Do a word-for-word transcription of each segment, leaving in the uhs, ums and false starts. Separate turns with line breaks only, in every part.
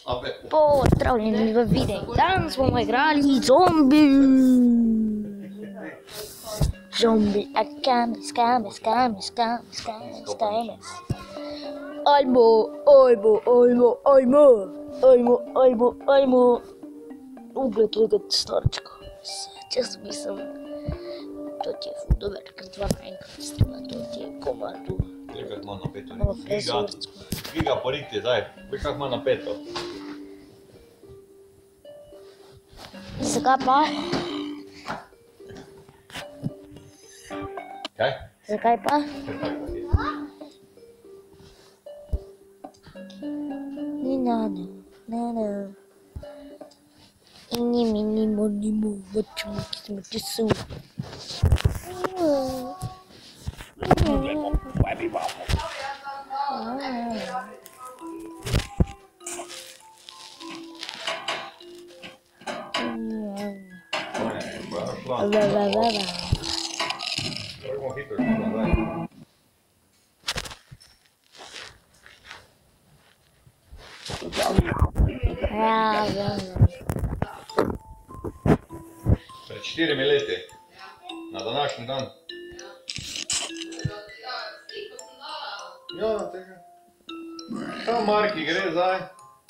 Pozdravljeni v videu. Danes bomo igrali Zombi. Zombi, a scam, scam, scam, scam, scam, scam. Ajmo, ajmo, ajmo, ajmo, ajmo, ajmo, ajmo. Ugled, ugled, starčko. Čas mislim, to ti je ful dober, ker dva naenkrat strela, to ti je komadu.
Trikrat ima napeto, ne? Giga, giga poriti zdaj, veš kak ima napeto.
Zakaj pa?
Kaj?
Zakaj pa? Ni nada, nada. Ini mini moni mo, vachum kisme kisu.
Pred štirimi leti, na današnji dan. Ja, tega. Kaj Marki gre zdaj?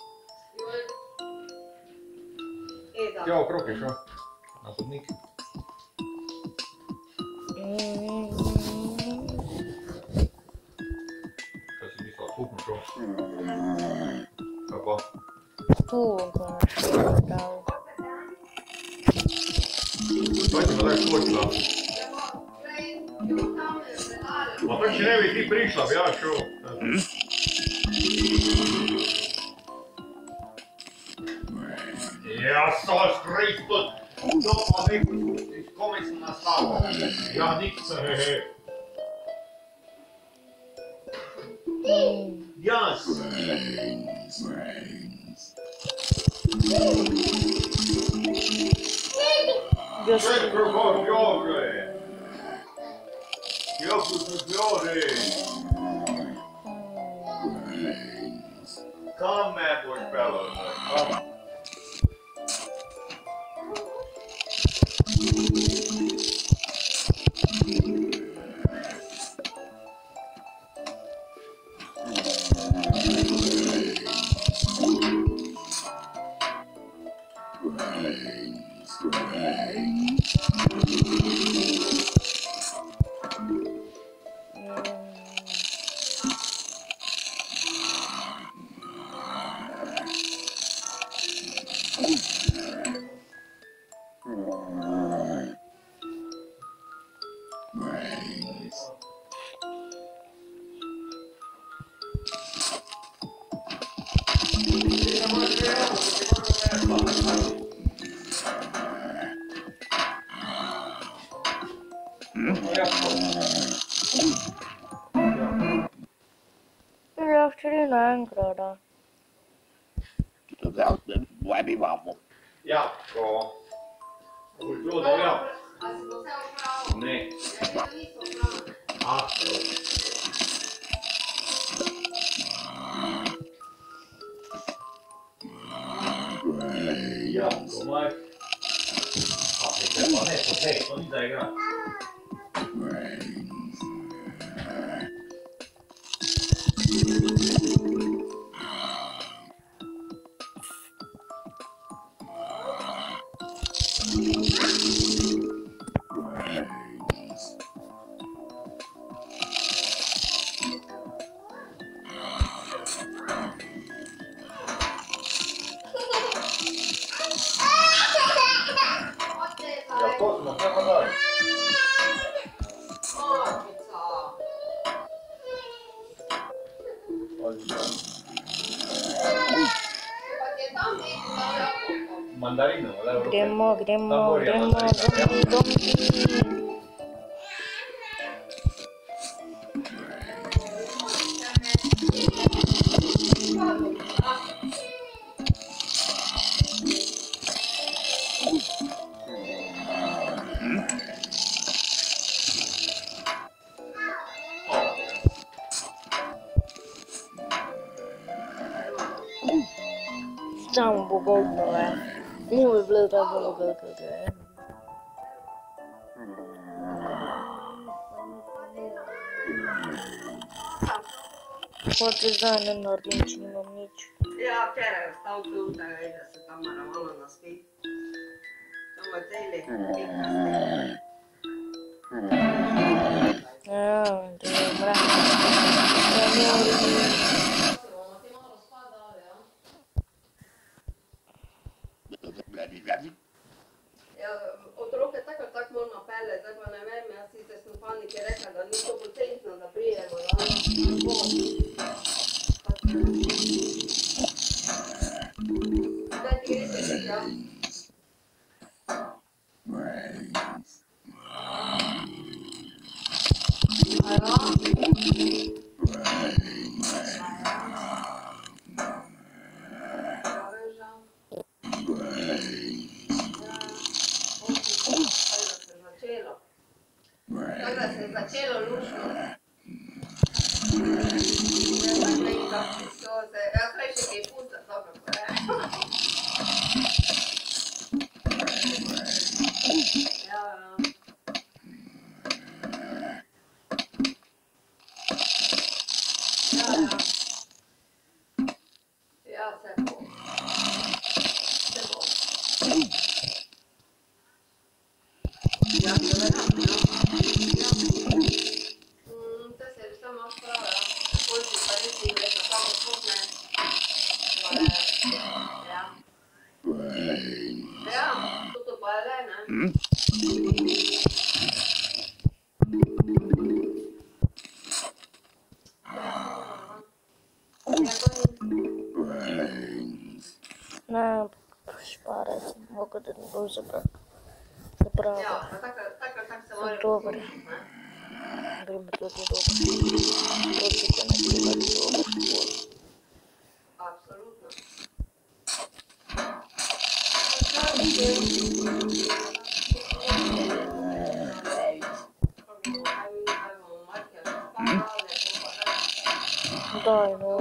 Ja, okrog je šel. Na hodnik. Kaj si mislila, kupno šel? Kaj pa?
Tu, ko je dal.
Kaj ti pa tako skočila? Pa tako še ne bi ti prišla, bi ja šel. Ja, Sos Kristus! To pa neko, s kome sem nastavil. Ja, niks, hehe. Jaz! Sve krokor bjože! Jako se bjože! Kam me boš pelal, kam?
Ja, včeraj naenkrat.
Ja, ko... Ko boš bilo dolja? Ne. A, ja, komaj. A, hej, pa ne, hej, to ni da igra. Ja, to smo, kaj pa daj? Mandarino, da, v
Gremo, gremo, gremo, zombi, zombi. Samo på golvet. Nu är det blivit att det är blivit. Partizanen Nordinci nimam nić.
Ja včeraj je vstal zjutraj, da se Tamara malo naspi. Samo je celi pikasti.
Ja, to je mrak.
Ja, otroke tako ali tako moramo napeljati, zdaj pa ne vem, jaz sicer sem paniki rekla, da ni sto procentno, da prijemo, da ne bo. Zdaj ti greš še tja? Tako da se je začelo lušno. Jaz prej še kaj pustim, dobro ko je. Ja, ja. Ja, ja. Ja, se bo. Se bo. Ja, se verjam, ja.
Ne, špare se mogo da ne bo zapravo.
Ja, pa tako ali tako se mora
Dobar. Gremo tudi dobro. Počekaj na primati dobro.
Apsolutno.
Daj, no.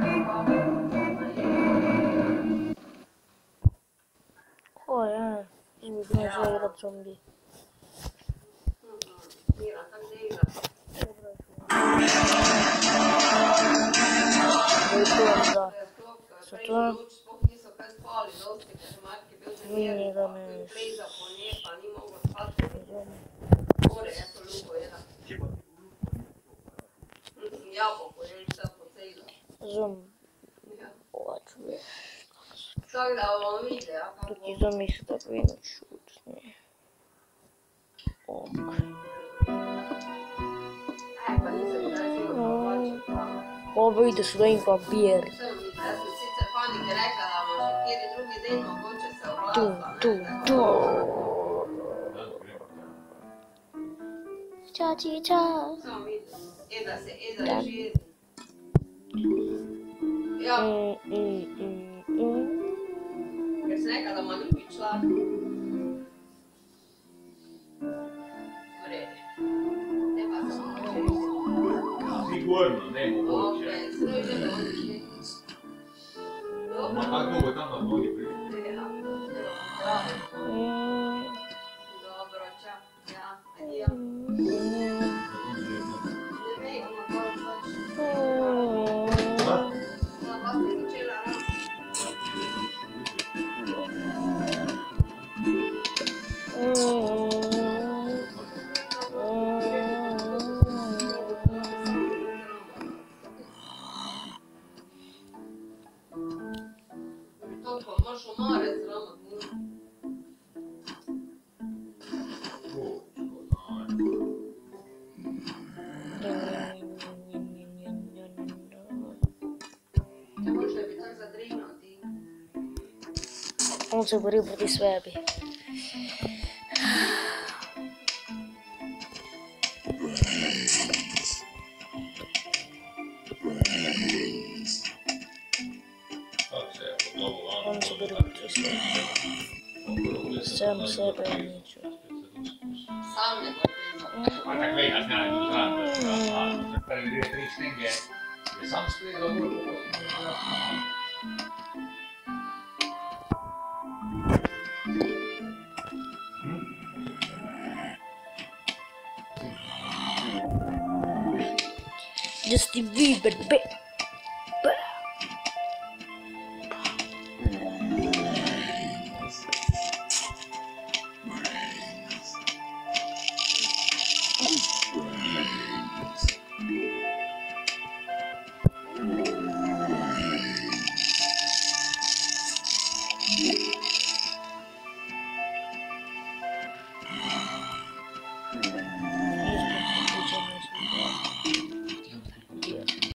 Ko je? Izmi bi ne želi igrat zombi.
Mira, tako da igra.
Da. Zato
Sploh niso kaj spali dosti, ker je Mark je bil zamiren,
ni da
pa
me
je plezal po njej, pa ni mogel spati. Gore je to ljubo jela. Jabolko je vse pocejlo.
zombi.
Ja.
Ovaču.
Tako da bomo videli, ja, kako
Tutti
bo.
zombi su tako jedno šutni. Ok.
E, pa nisem kdaj sigurno hoče.
Ovo ide su da im papir.
Sem videla, jaz sem sicer paniki rekla, da bomo še kjeri drugi dan mogoče se
Tu,
oglasila.
tu, tu. Čači, ča.
Samo videla. Eda se, Eda leži. Ja,
Mm, mm, mm, mm.
ker sem rekla, da ima ljubič šla. V redu. Ne pa se mogoče res.
Sigurno, ne mogoče.
Okej, sem že došli.
Ma kako bo tam na nogi prišli?
Ja, zdravo.
Mm,
Dobro, čau. Ja, adijo.
mm,
Ne vem, ima to pač.
mm.
Ona pa se začela rano. Toliko, moraš umarec zramat, ni? Ne možeš biti tak zadrinil, ti.
On se bori proti sebi. On se bori proti sebi. Sam sebe neću.
Sam ne bo
Ma tako vej, jaz ne bi znam, da prvi dve, tri štenge je sam splezal bolj.
Justin Bieber, be. be.